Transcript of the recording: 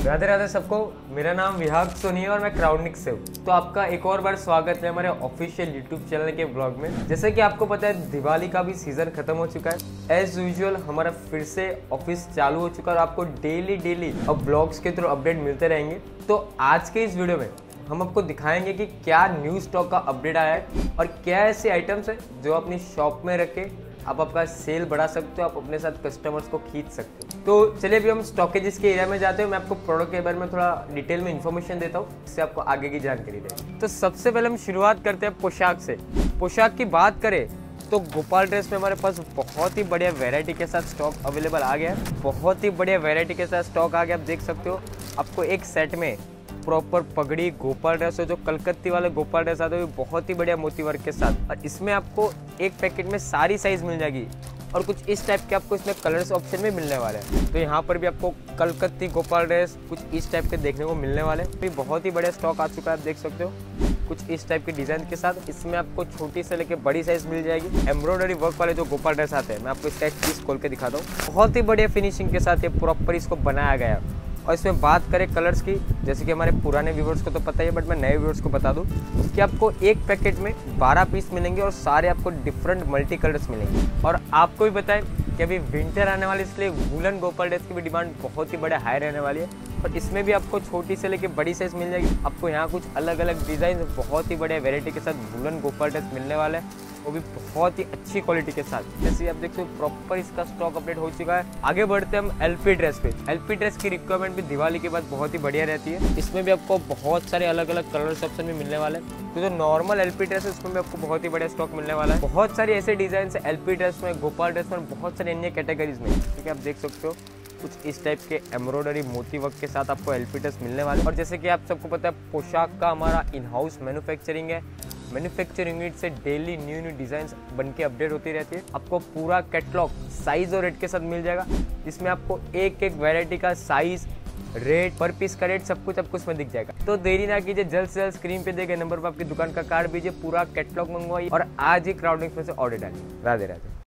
राधे राधे सबको। मेरा नाम विहाग सोनी है और मैं क्राउडनिक से हूँ। तो आपका एक और बार स्वागत है हमारे ऑफिशियल यूट्यूब चैनल के ब्लॉग में। जैसे कि आपको पता है दिवाली का भी सीजन खत्म हो चुका है। एज यूजुअल हमारा फिर से ऑफिस चालू हो चुका है और आपको डेली अब ब्लॉग्स के थ्रू अपडेट मिलते रहेंगे। तो आज के इस वीडियो में हम आपको दिखाएंगे कि क्या न्यू स्टॉक का अपडेट आया है और क्या ऐसे आइटम्स है जो अपनी शॉप में रख के आप आपका सेल बढ़ा सकते हो, आप अपने साथ कस्टमर्स को खींच सकते हो। तो चलिए अभी हम स्टॉकेजेस के एरिया में जाते हैं। मैं आपको प्रोडक्ट के बारे में थोड़ा डिटेल में इन्फॉर्मेशन देता हूँ, इससे आपको आगे की जानकारी देगी। तो सबसे पहले हम शुरुआत करते हैं पोशाक से। पोशाक की बात करें तो गोपाल ड्रेस में हमारे पास बहुत ही बढ़िया वैरायटी के साथ स्टॉक अवेलेबल आ गया है। बहुत ही बढ़िया वैरायटी के साथ स्टॉक आ गया, आप देख सकते हो। आपको एक सेट में प्रॉपर पगड़ी गोपाल ड्रेस है, जो कलकत्ती वाले गोपाल ड्रेस आते हैं बहुत ही बढ़िया मोती वर्क के साथ। और इसमें आपको एक पैकेट में सारी साइज मिल जाएगी और कुछ इस टाइप के आपको इसमें कलर्स ऑप्शन में मिलने वाले हैं। तो यहाँ पर भी आपको कलकत्ती गोपाल ड्रेस कुछ इस टाइप के देखने को मिलने वाले हैं। तो बहुत ही बढ़िया स्टॉक आ चुका है, आप देख सकते हो कुछ इस टाइप के डिजाइन के साथ। इसमें आपको छोटी से लेके बड़ी साइज मिल जाएगी। एम्ब्रॉयडरी वर्क वाले जो गोपाल ड्रेस आते हैं, मैं आपको इसका एक पीस खोल के दिखाता हूँ। बहुत ही बढ़िया फिनिशिंग के साथ ये प्रॉपर इसको बनाया गया है। और इसमें बात करें कलर्स की, जैसे कि हमारे पुराने व्यूवर्स को तो पता ही है, बट मैं नए व्यूवर्स को बता दूं कि आपको एक पैकेट में 12 पीस मिलेंगे और सारे आपको डिफरेंट मल्टी कलर्स मिलेंगे। और आपको भी बताएं कि अभी विंटर आने वाली, इसलिए वूलन गोपाल ड्रेस की भी डिमांड बहुत ही बड़े हाई रहने वाली है। और इसमें भी आपको छोटी से लेके बड़ी साइज मिल जाएगी। आपको यहाँ कुछ अलग अलग डिजाइन बहुत ही बढ़िया वेरायटी के साथ वूलन गोपाल ड्रेस मिलने वाला है, वो भी बहुत ही अच्छी क्वालिटी के साथ। जैसे आप देख सकते हो प्रॉपर इसका स्टॉक अपडेट हो चुका है। आगे बढ़ते हैं हम एलपी ड्रेस पे। एलपी ड्रेस की रिक्वायरमेंट भी दिवाली के बाद बहुत ही बढ़िया रहती है। इसमें भी आपको बहुत सारे अलग अलग कलर्स ऑप्शन भी मिलने वाले हैं। तो जो नॉर्मल एलपी ड्रेस है उसमें भी आपको बहुत ही बढ़िया स्टॉक मिलने वाला है। बहुत सारे ऐसे डिजाइन है एलपी ड्रेस में, गोपाल ड्रेस में, बहुत सारे अन्य कैटेगरीज में। ठीक है, आप देख सकते हो कुछ इस टाइप के एम्ब्रॉयडरी मोती वर्क के साथ आपको एलपी ड्रेस मिलने वाले। और जैसे कि आप सबको पता है पोशाक का हमारा इन हाउस मैन्युफैक्चरिंग है। मैन्युफैक्चरिंग यूनिट से डेली न्यू डिजाइन्स बन के अपडेट होती रहती है। आपको पूरा कैटलॉग साइज और रेट के साथ मिल जाएगा, जिसमें आपको एक एक वैरायटी का साइज, रेट, पर पीस का रेट सब कुछ आपको इसमें दिख जाएगा। तो देरी ना कीजिए, जल्द से जल्द स्क्रीन पे दिए गए नंबर पर आपकी दुकान का कार्ड भेजिए, पूरा कैटलॉग मंगवाइए और आज ही क्राउडनिक में से ऑर्डर डालिए। राधे राधे।